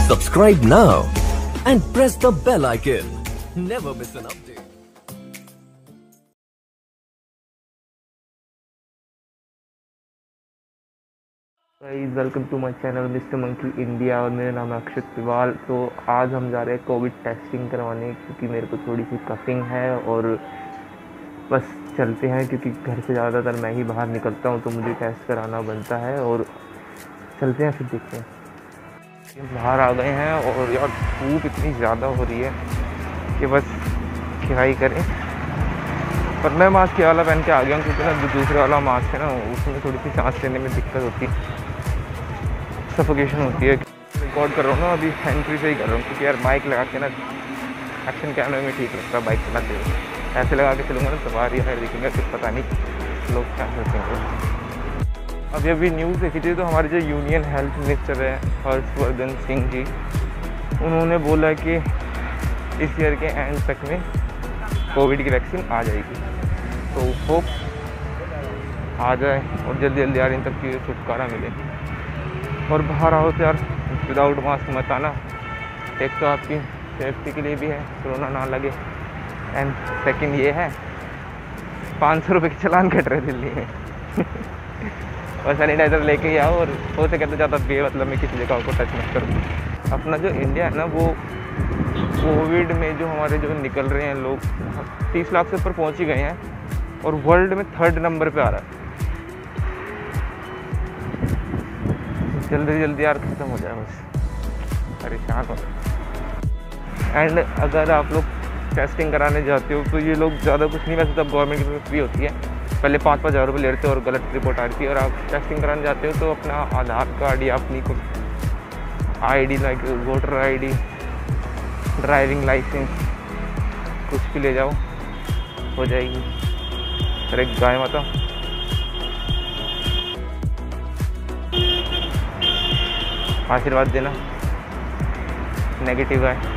Subscribe now and press the bell icon. Never miss an update. Guys welcome to my channel mister monkey India और मेरा नाम है अक्षत पिवाल। तो आज हम जा रहे हैं कोविड टेस्टिंग करवाने क्योंकि मेरे को थोड़ी सी कफिंग है और बस चलते हैं क्योंकि घर से ज़्यादातर मैं ही बाहर निकलता हूं तो मुझे टेस्ट कराना बनता है और चलते हैं फिर देखते हैं। बाहर आ गए हैं और यार धूप इतनी ज़्यादा हो रही है कि बस क्या ही करें। पर मैं मास्क वाला पहन के आ गया हूँ क्योंकि ना जो दूसरे वाला मास्क है ना उसमें थोड़ी सी सांस लेने में दिक्कत होती है, सफोकेशन होती है। रिकॉर्ड कर रहा हूँ ना अभी एंट्री से ही कर रहा हूँ क्योंकि यार माइक लगा के ना एक्शन कैमरे में ठीक लगता है। बाइक चलाते हुए ऐसे लगा के चलूँगा ना तो बाहर ही दिखेंगे कुछ पता नहीं लोग क्या सोचेंगे। अभी न्यूज़ देखी थी तो हमारे जो यूनियन हेल्थ मिनिस्टर है हर्षवर्धन सिंह जी, उन्होंने बोला कि इस ईयर के एंड तक में कोविड की वैक्सीन आ जाएगी। तो होप आ जाए और जल्दी जल्दी यार इन तक की छुटकारा मिले। और बाहर आओ तो यार विदाउट मास्क मत आना, एक तो आपकी सेफ्टी के लिए भी है, कोरोना ना लगे, एंड सेकंड ये है 500 रुपये की चालान कट रहे दिल्ली में और सैनिटाइज़र लेके ही आओ और हो सके तो ज़्यादा बेमतलब में किसी जगह को टच मत करो। अपना जो इंडिया है ना वो कोविड में जो हमारे जो निकल रहे हैं लोग 30 लाख से ऊपर पहुंच ही गए हैं और वर्ल्ड में 3rd नंबर पे आ रहा है। जल्दी जल्दी यार ख़त्म हो जाए बस, परेशान हो गए। एंड अगर आप लोग टेस्टिंग कराने जाते हो तो ये लोग ज़्यादा कुछ नहीं, वैसे तब गवर्नमेंट की तरफ फ्री होती है, पहले 5-5 हज़ार रुपये लेते और गलत रिपोर्ट आ रही थी। और आप टेस्टिंग कराने जाते हो तो अपना आधार कार्ड या अपनी कुछ ID like voter ID, driving licence कुछ भी ले जाओ, हो जाएगी। अरे गाय माता आशीर्वाद देना, नेगेटिव है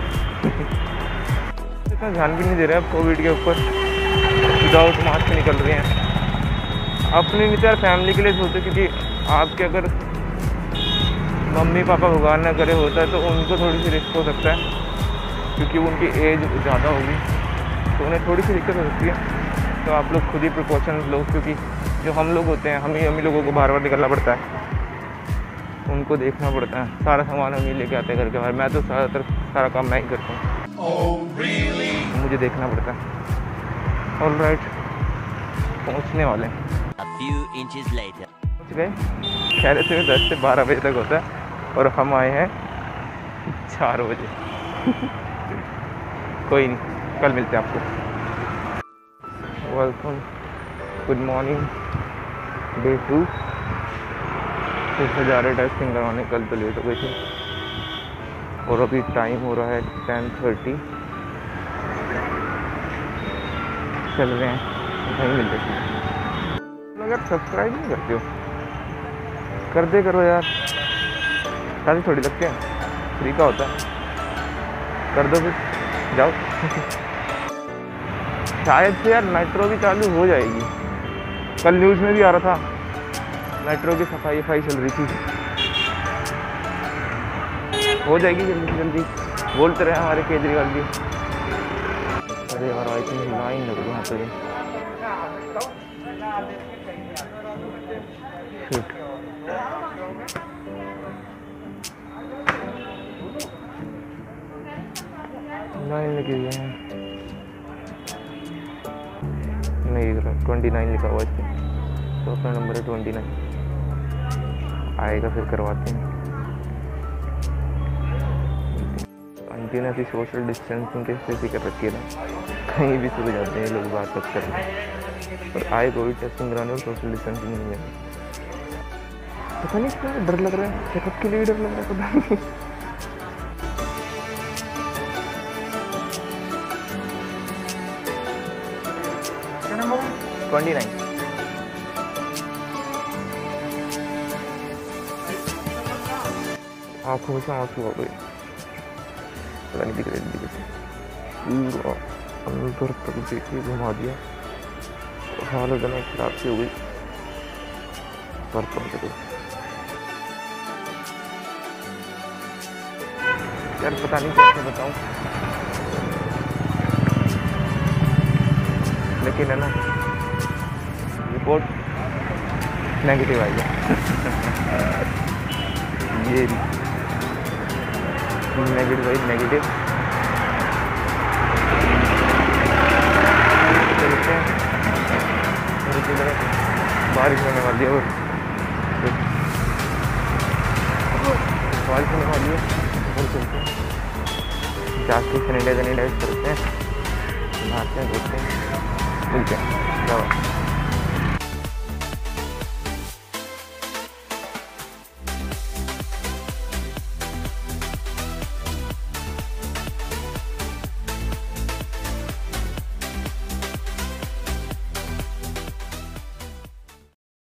इतना ध्यान भी नहीं दे रहे अब कोविड के ऊपर, विदाउट मास्क निकल रहे हैं। अपने नहीं तो यार फैमिली के लिए सोचो क्योंकि आपके अगर मम्मी पापा भगवान ना करे होता है तो उनको थोड़ी सी रिस्क हो सकता है क्योंकि उनकी एज ज़्यादा होगी तो उन्हें थोड़ी सी दिक्कत हो सकती है। तो आप लोग खुद ही प्रिकॉशन लो क्योंकि जो हम लोग होते हैं हम ही लोगों को बार बार निकलना पड़ता है, उनको देखना पड़ता है, सारा सामान हम ही लेके आते हैं घर के बाहर। मैं तो ज़्यादातर सारा काम मैं ही करता हूँ, मुझे देखना पड़ता है। ऑलराइट पहुँचने वाले हैं, पहुँच गए। खैर से 10 से 12 बजे तक होता है और हम आए हैं 4 बजे कोई नहीं, कल मिलते हैं आपको। Welcome, good morning, day 2। फिर से जा रहे टेस्टिंग करवाने, कल तो लेट हो गई थी और अभी टाइम हो रहा है 10:30। चल रहे हैं, वहीं मिल रहे हैं। अगर सब्सक्राइब नहीं करते हो कर दे करो यार, पैसे थोड़ी लगते हैं, फ्री का होता है, कर दो फिर जाओ शायद से यार मेट्रो भी चालू हो जाएगी, कल न्यूज़ में भी आ रहा था मेट्रो की सफाई चल रही थी, हो जाएगी जल्दी जल्दी, बोलते रहे हमारे केजरीवाल जी। अरे यार आई थिंक लाइन लग रही है यहाँ पे, लाइन लगी हुई है, नहीं 29 लिखा हुआ है, तो अपना नंबर है 29, आएगा फिर करवाते हैं। कंटिन्यू ऐसी सोशल डिस्टेंसिंग की स्थिति कर रखी है ना, कहीं भी सुबह जाते हैं लोग बात कर रहे हैं, पर आए कोविड टेस्टिंग कराने और सोशल डिस्टेंसिंग नहीं है। पता नहीं क्यों डर लग रहा है, चेकअप के लिए डर लग रहा है, पता नहीं। नंबर 29 आँखों से आंसू आ गए, पता नहीं दिख रही पूरा अंदर तक देखिए घुमा दिया, हालत जना खराब सी हो गई। पर यार पता नहीं कैसे बताऊँ, लेकिन है ना रिपोर्ट नेगेटिव आई है। ये नेगेटिव आई, नेगेटिव। चलते हैं, बारिश होने वाली है, बारिश होने वाली है और चलते हैं जाके सैनिटाइज करते हैं, नहाते हैं, देखते हैं, मिलते हैं।